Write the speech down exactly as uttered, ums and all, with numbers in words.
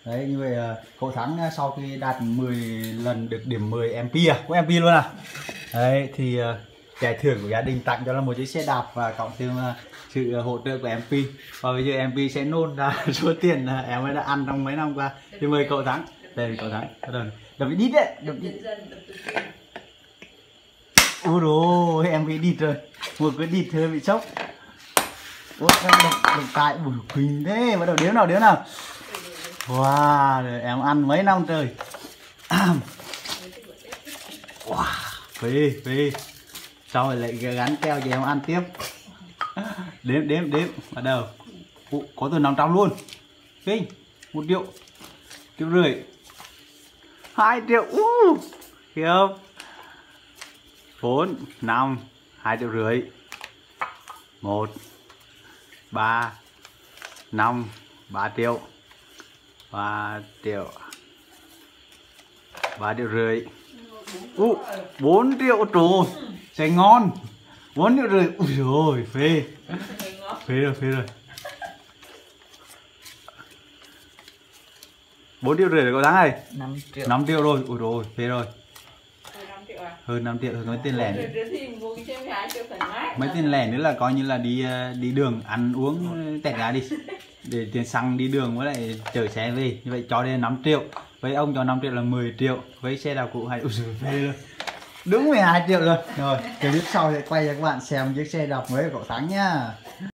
Đấy, như vậy cậu Thắng sau khi đạt mười lần được điểm mười em pê à, có em pê luôn à. Đấy thì giải thưởng của gia đình tặng cho là một chiếc xe đạp và cộng thêm sự hỗ trợ của em pê. Và bây giờ em pê sẽ nôn ra số tiền em ấy đã ăn trong mấy năm qua. Thì mời cậu Thắng. Đây cậu Thắng. Đập đi đít đấy, đập đi. Ôi rồi em bị đít rồi. Một cái đít hơi bị sốc. Ôi đập đập tại bùi quỳnh thế, bắt đầu đếm nào đếm nào. Wow, rồi em ăn mấy năm trời. Wow, phê phê. Sau rồi lại gắn keo cho em ăn tiếp. Đếm đếm đếm bắt đầu. Ủa, có từ năm trăm luôn. Kinh, một triệu, triệu rưỡi, hai triệu. Uh, kìa không? Bốn, năm, hai triệu rưỡi, một, ba, năm, ba triệu, ba triệu, ba triệu rưỡi, uh, bốn triệu trù, sẽ ngon, bốn triệu rưỡi, ui rồi phê, phê rồi phê rồi, bốn triệu rưỡi rồi cậu Thắng ơi, năm triệu, năm triệu rồi, ui rồi phê rồi. Hơn năm triệu thôi, mấy tiền lẻ nữa. Mấy tiền lẻ nữa là coi như là đi đi đường ăn uống tẹt gà đi, để tiền xăng đi đường với lại chở xe về. Như vậy cho đến năm triệu, với ông cho năm triệu là mười triệu, với xe đạp cụ hay ui giời phê luôn, đúng mười hai triệu rồi. Rồi clip sau sẽ quay cho các bạn xem chiếc xe đạp mới của cậu Thắng nhá.